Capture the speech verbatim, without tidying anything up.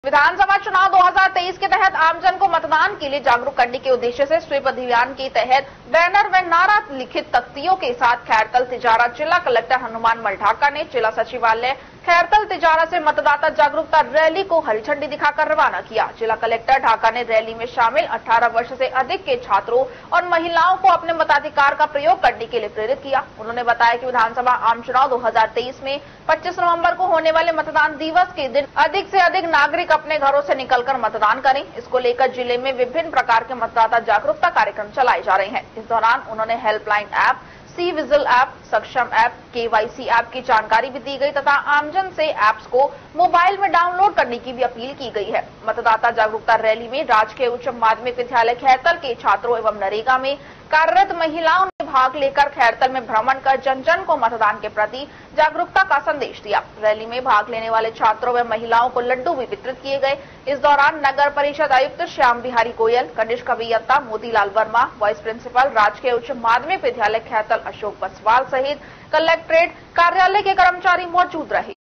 विधानसभा चुनाव दो हज़ार तेईस के तहत आमजन को मतदान के लिए जागरूक करने के उद्देश्य से स्वीप अभियान के तहत बैनर व नारा लिखित तख्तियों के साथ खैरतल तिजारा जिला कलेक्टर हनुमान मल्ढाका ने जिला सचिवालय खैरतल तिजारा से मतदाता जागरूकता रैली को हरी झंडी दिखाकर रवाना किया। जिला कलेक्टर ढाका ने रैली में शामिल अठारह वर्ष से अधिक के छात्रों और महिलाओं को अपने मताधिकार का प्रयोग करने के लिए प्रेरित किया। उन्होंने बताया कि विधानसभा आम चुनाव दो हज़ार तेईस में पच्चीस नवंबर को होने वाले मतदान दिवस के दिन अधिक से अधिक नागरिक अपने घरों से निकलकर मतदान करें। इसको लेकर जिले में विभिन्न प्रकार के मतदाता जागरूकता कार्यक्रम चलाए जा रहे हैं। इस दौरान उन्होंने helpline app, C vigil app, Saksham app, KYC app की जानकारी भी दी गई तथा आमजन से ऐप्स को मोबाइल में डाउनलोड करने की भी अपील की गई है। मतदाता जागरूकता रैली में राजकीय उच्च माध्यमिक विद्यालय खैरतल के छात्रों एवं नरेगा में कार्यरत महिलाओं ने भाग लेकर खैरतल में भ्रमण कर जन जन को मतदान के प्रति जागरूकता का संदेश दिया। रैली में भाग लेने वाले छात्रों व महिलाओं को लड्डू भी वितरित किए गए। इस दौरान नगर परिषद आयुक्त श्याम बिहारी गोयल, कनिष्क अभियंता मोतीलाल वर्मा, वाइस प्रिंसिपल राजकीय उच्च माध्यमिक विद्यालय खैरतल अशोक बसवाल सहित कलेक्ट्रेट कार्यालय के कर्मचारी मौजूद रहे।